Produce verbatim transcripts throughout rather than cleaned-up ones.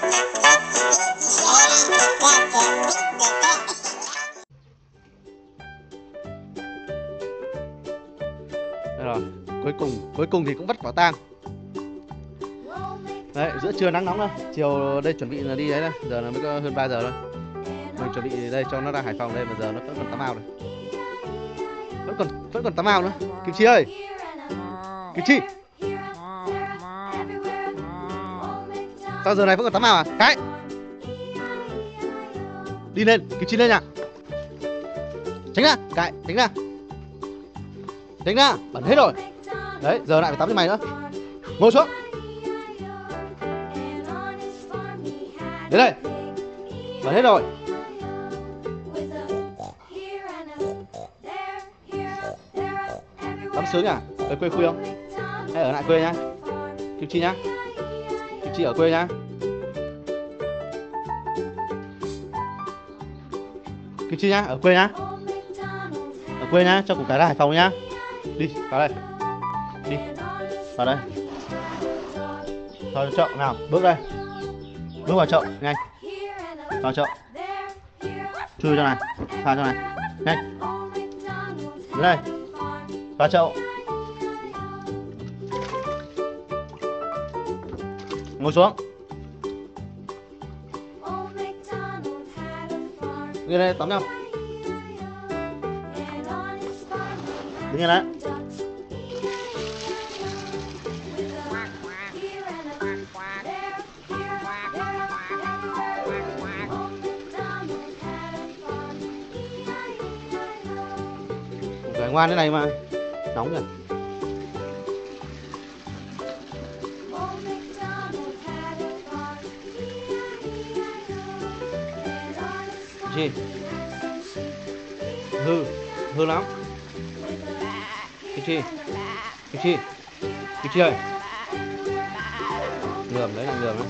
Đây rồi, cuối cùng cuối cùng thì cũng bắt quả tang. Đấy, giữa trưa nắng nóng đâu, chiều đây chuẩn bị là đi đấy này, giờ là mới có hơn ba giờ thôi. Mình chuẩn bị đây cho nó ra Hải Phòng đây, mà giờ nó vẫn còn tắm ao này. Vẫn còn vẫn còn tắm ao nữa. Kim Chi ơi. Kim Chi. Sao giờ này vẫn còn tắm ao à? Cái. Đi lên, Kim Chi lên nha. Tránh ra, cái, tránh ra. Tránh ra, bẩn hết rồi. Đấy, giờ lại phải tắm cho mày nữa. Ngồi xuống. Đến đây. Bẩn hết rồi. Tắm sướng à? Ở quê khui không? Hay ở lại quê nhá? Kim Chi nhá. Kim Chi ở quê nhá. Kim Chi nhá, ở quê nhá. Ở quê nhá, cho củ cải ra Hải Phòng nhá. Đi, vào đây. Đi. Vào đây. Vào chậu nào, bước đây. Bước vào chậu, nhanh. Vào chậu. Chui cho này, pha cho này. Nhanh. Đến đây. Vào chậu. Ngồi xuống. Đi đây tắm nhau. Đứng yên đấy. Phải ngoan thế này mà. Nóng nhỉ. Chi. Hư, hư lắm. Kim Chi. Kim Chi. Kim Chi ơi. Lườm đấy là lườm đấy.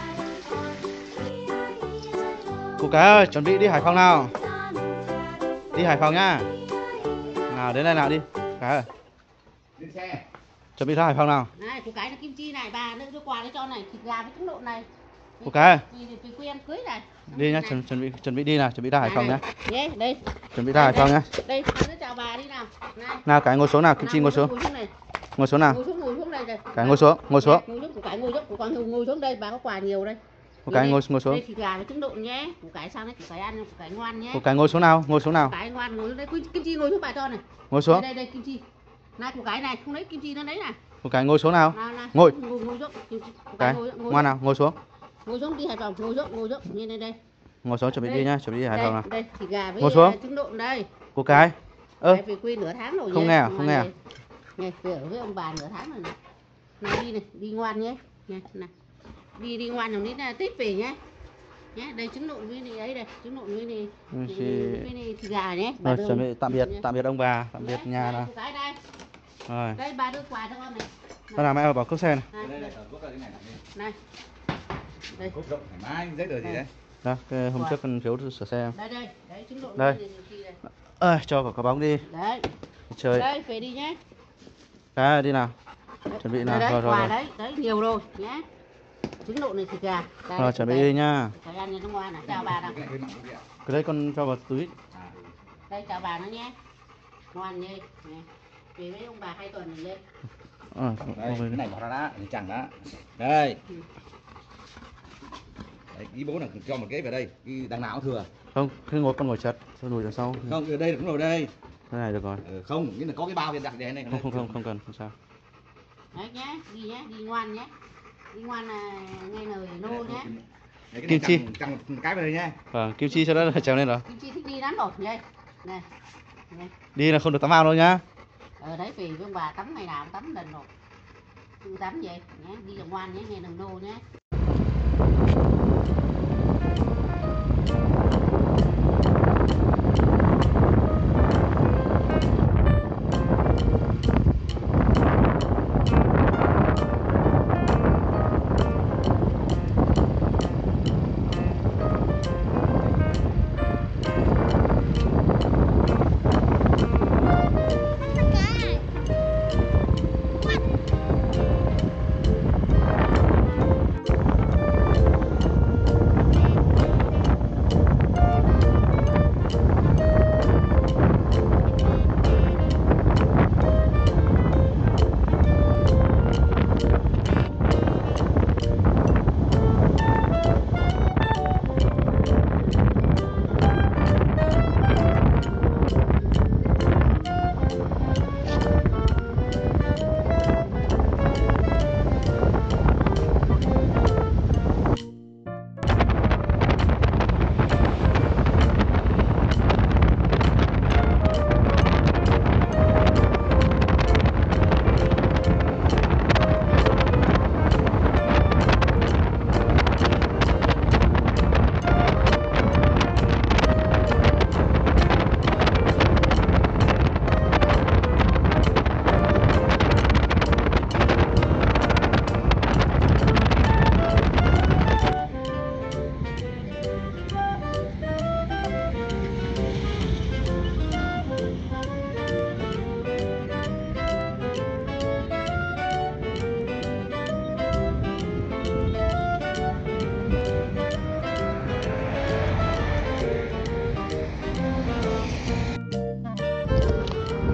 Cô cái ơi, chuẩn bị đi Hải Phòng nào. Đi Hải Phòng nhá. Nào đến đây nào đi. Cái ơi. Lên xe. Chuẩn bị ra Hải Phòng nào. Này, cô cái là Kim Chi này, bà đưa quà đấy cho này, thịt gà với trứng lộn này. Cô cái ơi. Vì vì quen cưới này. Đi nhá, chuẩn, chuẩn bị chuẩn bị đi nào, chuẩn bị ra Hải Phòng nhá. Nhé, đây. Chuẩn bị ra Hải Phòng nhá. Đây, nó chào bà đi nào. Này. Nào cái ngồi xuống nào, Kim Chi ngồi xuống. Ngồi xuống nào. Ngồi xuống, ngồi xuống đây đây. Cái ngồi xuống, ngồi xuống. Ngồi xuống, cô cái ngồi xuống, cô cái ngồi xuống đây, bà có quà nhiều đây. Cô cái ngồi ngồi xuống. Đây thịt gà với trứng lộn nhé. Cô cái sang đấy, cô cái ăn, cô cái ngoan nhé. Cô cái ngồi xuống nào, ngồi xuống nào. Cô cái ngoan ngồi xuống đây, Kim Chi ngồi xuống bà cho này. Ngồi xuống. Đây đây, đây Kim Chi. Này cô cái này, không lấy Kim Chi nó lấy này. Cô cái ngồi xuống nào. Nào, nào. Ngồi. Ngồi ngồi xuống. Kim Chi. Cái ngoan nào, ngồi xuống. Ngồi xuống đi Hải Phòng, ngồi xuống, ngồi xuống, nhìn đây đây. Ngồi xuống chuẩn bị đây. đi nhá, chuẩn bị đi Hải Phòng nào. Đây, thịt gà với ngồi xuống. trứng lộn đây. Cô cái. Ơ. Ơ. Về quê nửa tháng rồi. Không nghe à, không nghe à. Này, về ở với ông bà nửa tháng rồi này. Này đi này, đi ngoan nhé. Này, này. Đi đi ngoan rồi đến Tết về nhé. Nhé, đây trứng lộn với này ấy đây, trứng lộn với này. Với này thịt gà nhé. Rồi, chuẩn bị tạm biệt, tạm biệt ông bà, tạm biệt nhà nào. Cái đây. Rồi. Đây bà đưa quà cho con này. Con nào mẹ bảo cốp xe này. Này. Này. Đây. Cốp rộng thoải mái, giấy tờ gì đấy? Đó, cái hôm trước con phiếu sửa xe. Đây đây, đấy trứng lộn đây. Ơi, cho vào quả bóng đi. Đấy. Chơi. Đây, về đi nhé. Cái đi nào. Chuẩn bị nào. Đấy, Rồi rồi. quà rồi. đấy, đấy nhiều rồi nhé. Trứng lộn này thịt gà. Đây, rồi chuẩn bị đi nhá. Phải ăn cho nó ngoan này. Chào bà nào. Cái đấy con cho vào túi. Đây chào bà nó nhé. Ngoan nhé. Về với ông bà hai tuần rồi lên. Ờ, đây, cái này bỏ ra đã, thì chẳng đã. Đây. Đấy, ý bố là cho một cái vào đây, cái đằng nào cũng thừa. Không, cứ ngồi con ngồi chật, cho lùi ra sau. Không, ở đây cũng ngồi đây. Cái này được rồi. Ừ, không, nghĩa là có cái bao hiện đặt đây này. Không không không không cần, không sao. Đấy nhé, đi nhé, đi ngoan nhé. Đi ngoan là nghe lời nô nhé. Đấy, cái Kim Chi. Chằng một cái vào đây nhá. Vâng, Kim Chi cho đó là trèo lên rồi. Kim Chi thích đi lắm rồi, đây. Này. Này. Đi là không được tắm ao đâu nhá. Ở đấy về với ông bà tắm ngày nào cũng tắm lần rồi. Cứ tắm vậy nhé, đi là ngoan nhé, nghe đừng nô nhé.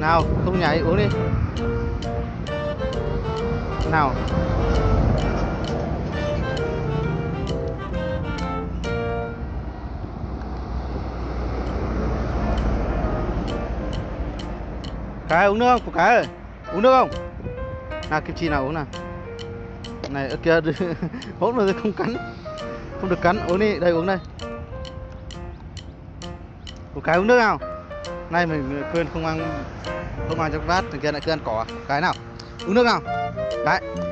Nào, không nhảy, uống đi. Nào. Cái uống nước không? Của cái ơi. Uống nước không? Nào Kim Chi nào uống nào. Này ở kia hốt rồi không cắn. Không được cắn, uống đi, đây uống đây. Của cái uống nước nào. Nay mình quên không ăn không ăn trong bát, thằng kia lại cứ ăn cỏ. Cái nào? Uống nước nào. Cái.